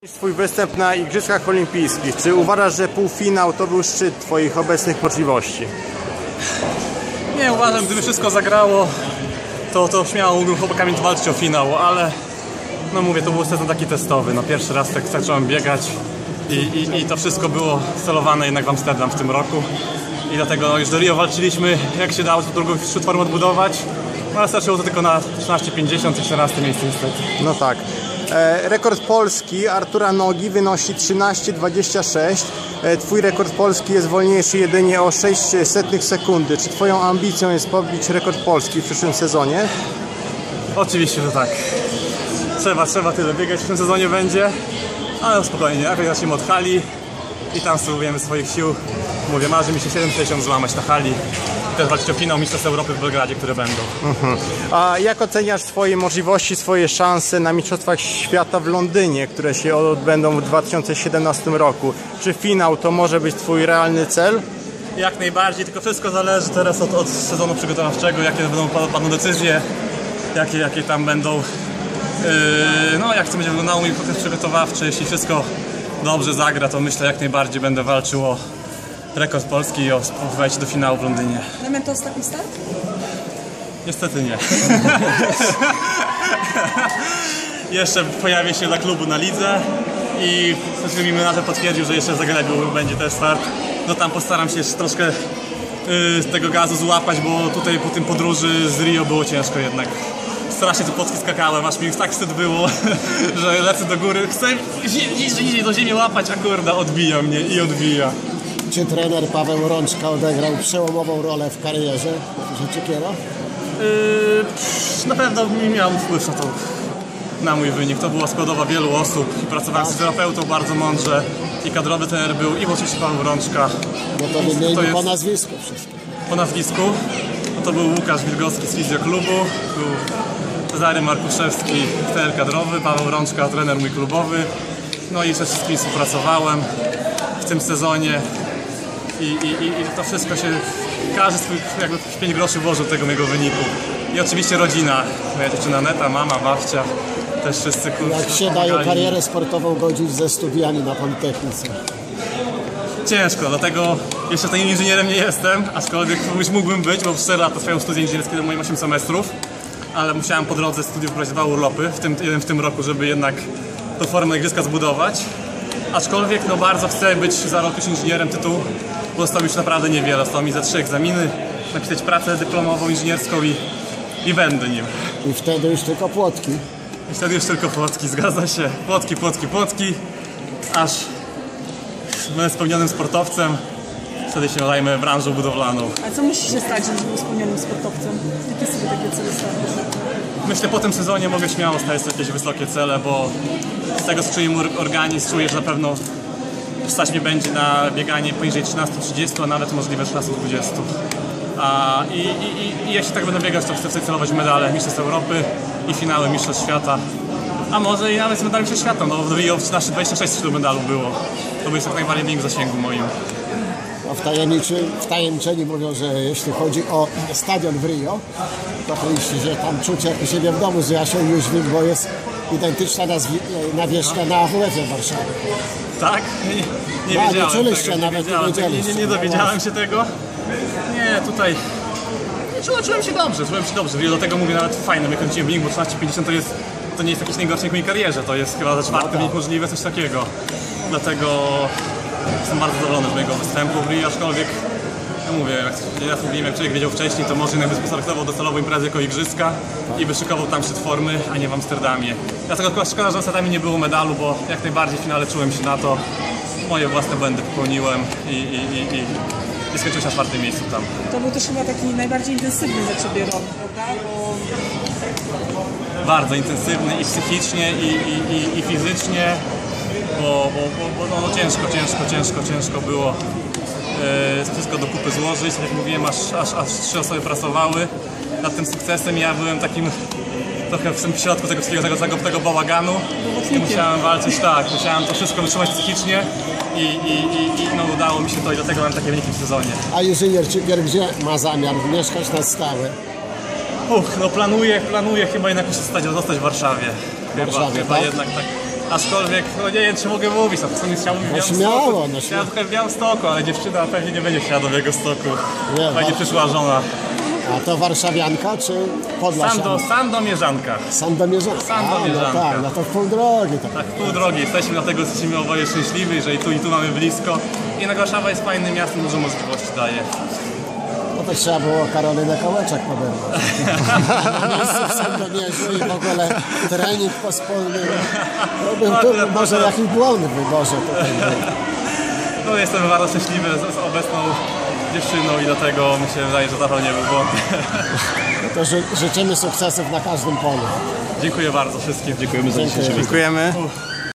Twój występ na Igrzyskach Olimpijskich. Czy uważasz, że półfinał to był szczyt Twoich obecnych możliwości? Nie, uważam, gdyby wszystko zagrało, to śmiało mógłbym chłopakami walczyć o finał, ale no mówię, to był sezon taki testowy. No pierwszy raz tak zacząłem biegać i to wszystko było celowane jednak w Amsterdam w tym roku. I dlatego no, już do Rio walczyliśmy, jak się dało, to drugą szczyt formę odbudować. No ale starczyło to tylko na 13,50 i 14 miejsce niestety. No tak. Rekord Polski Artura Nogi wynosi 13,26. Twój rekord Polski jest wolniejszy jedynie o 0,06 sekundy. Czy Twoją ambicją jest pobić rekord Polski w przyszłym sezonie? Oczywiście, że tak. Trzeba tyle biegać w tym sezonie będzie, ale spokojnie, jak zacznijmy od hali i tam spróbujemy swoich sił. Mówię, marzy mi się 7,60 złamać na hali. I też walczyć o finał Mistrzostw Europy w Belgradzie, które będą. A jak oceniasz swoje możliwości, swoje szanse na Mistrzostwach Świata w Londynie, które się odbędą w 2017 roku? Czy finał to może być Twój realny cel? Jak najbardziej, tylko wszystko zależy teraz od sezonu przygotowawczego, jakie będą padną decyzje, jakie tam będą, no jak to będzie wyglądało mój proces przygotowawczy. Jeśli wszystko dobrze zagra, to myślę, jak najbardziej będę walczył o rekord Polski i o wejście do finału w Londynie. Damian, to ostatni start? Niestety nie. Jeszcze pojawię się dla klubu na lidze i mi menadżer potwierdził, że jeszcze w Zagrebiu będzie też start. No tam postaram się jeszcze troszkę z tego gazu złapać, bo tutaj po tym podróży z Rio było ciężko jednak. Strasznie tu płotki skakałem, aż mi tak wstyd było, że lecę do góry, chcę iść do ziemi łapać, a kurde odbija mnie i odbija. Czy trener Paweł Rączka odegrał przełomową rolę w karierze Rzeczykiera? Na pewno miał wpływ na mój wynik. To była składowa wielu osób i pracowałem z terapeutą bardzo mądrze i kadrowy trener był i oczywiście Paweł Rączka. No to wymienił po nazwisku wszystko. Po nazwisku? No to był Łukasz Wilgowski z Fizjoklubu, był Cezary Markuszewski, trener kadrowy, Paweł Rączka, trener mój klubowy. No i ze wszystkimi współpracowałem w tym sezonie. I to wszystko się, każdy swój jakby 5 groszy włożył tego mojego wyniku. I oczywiście rodzina, moja dziewczyna Neta, mama, babcia, też wszyscy kurczę. Jak się daje karierę sportową godzić ze studiami na Politechnice? Ciężko, dlatego jeszcze tym inżynierem nie jestem, aczkolwiek mógłbym być, bo 4 lata trwają studia inżynierskie do moich 8 semestrów, ale musiałem po drodze studiów brać 2 urlopy, jeden w tym roku, żeby jednak tą formę igrzyska zbudować. Aczkolwiek no bardzo chcę być za rok już inżynierem, tytuł został już naprawdę niewiele, zostało mi za 3 egzaminy, napisać pracę dyplomową inżynierską i będę nim. I wtedy już tylko płotki. I wtedy już tylko płotki, zgadza się, płotki, aż będę spełnionym sportowcem, wtedy się zajmę branżą budowlaną. A co musi się stać, żeby był spełnionym sportowcem? Jakie sobie takie cele stawiasz? Myślę, po tym sezonie mogę śmiało stawiać sobie jakieś wysokie cele, bo z tego, co czuje mój organizm, czuję, że na pewno stać mnie będzie na bieganie poniżej 13:30, a nawet możliwe 13:20. I jeśli tak będę biegać, to chcę celować w medale Mistrzostw Europy i finały Mistrzostw Świata. A może i nawet z medalem Mistrzostw Świata, no w Rio 13:26 tylu medalu było. To by jest jak najbardziej link w zasięgu moim. A wtajemniczeni mówią, że jeśli chodzi o stadion w Rio, to powinniście, że tam czuć jak u siebie w domu z Jasią Jóźwik, bo jest identyczna nawierzchnia na AWF-ie w Warszawie. Tak? Nie wiedziałem czuliście, tego, nawet nie dowiedziałem się tego. Nie, tutaj czułem się dobrze. Do tego mówię, nawet fajne, jak kręciłem wynik, bo 13:50 to nie jest jakiś najgorszy w mojej karierze, to jest chyba za 4. wynik możliwe, coś takiego. Dlatego jestem bardzo zadowolony z mojego występu w Rio, aczkolwiek ja mówię, jak człowiek wiedział wcześniej, to może nawet by startował docelowo imprezę jako igrzyska i by szykował tam szczyt formy, a nie w Amsterdamie. Dlatego szkoda, że w Amsterdamie nie było medalu, bo jak najbardziej w finale czułem się na to. Moje własne błędy popełniłem i skończyłem się na 4. miejscu tam. To był też chyba taki najbardziej intensywny za Ciebie rok, prawda? Bardzo intensywny i psychicznie, i fizycznie, bo no ciężko było wszystko do kupy złożyć. Jak mówiłem, aż 3 osoby pracowały nad tym sukcesem. Ja byłem takim trochę w środku tego bałaganu i musiałem walczyć, musiałem to wszystko wytrzymać psychicznie i no, udało mi się to i dlatego mam takie wyniki w sezonie. A inżynier Czygier gdzie ma zamiar mieszkać na stałe? No planuję chyba jednak zostać w Warszawie. Chyba tak? jednak tak. Aczkolwiek, no nie wiem, czy mogę mówić, na to nie chciałbym w śmiało, Białymstoku. no Chciałem trochę w Białymstoku, ale dziewczyna pewnie nie będzie chciała do Białegostoku. Nie, Fajnie przyszła żona. A to warszawianka czy Podlasianka? Sandomierzanka. Sandomierzanka. Sandomierzanka. No tak, no to w pół drogi. To. Tak, pół drogi jesteśmy, dlatego jesteśmy oboje szczęśliwi, że i tu mamy blisko. Jednak Warszawa jest fajnym miastem, dużo możliwości daje. No to trzeba było Karolinę Kołeczek poderwać. Na miejscu w Sandomierzu i w ogóle trening pospólny. No, był tu może jakiś błąd w wyborze tutaj. No jestem bardzo szczęśliwy z obecną dziewczyną i dlatego myślę, że to nie był błąd. No to życzymy sukcesów na każdym polu. Dziękuję bardzo wszystkim. Dziękujemy za dzisiejszy Dziękujemy.